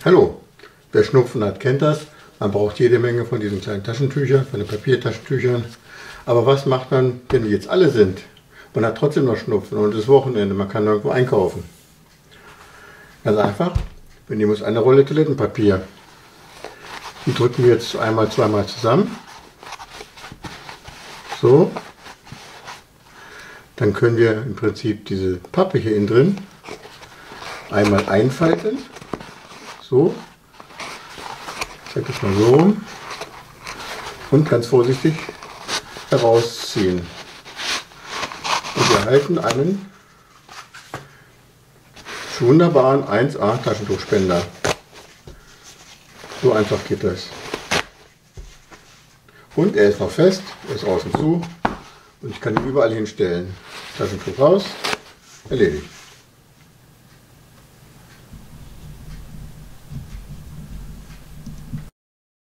Hallo, wer Schnupfen hat, kennt das. Man braucht jede Menge von diesen kleinen Taschentüchern, von den Papiertaschentüchern. Aber was macht man, wenn die jetzt alle sind? Man hat trotzdem noch Schnupfen und es ist Wochenende, man kann nirgendwo einkaufen. Ganz einfach, wir nehmen uns eine Rolle Toilettenpapier. Die drücken wir jetzt einmal, zweimal zusammen. So. Dann können wir im Prinzip diese Pappe hier innen drin einmal einfalten. So. Ich zeige das mal so rum. Und ganz vorsichtig herausziehen. Und wir erhalten einen wunderbaren 1A Taschentuchspender. So einfach geht das. Und er ist noch fest, er ist außen zu und ich kann ihn überall hinstellen. Taschentuch raus, erledigt.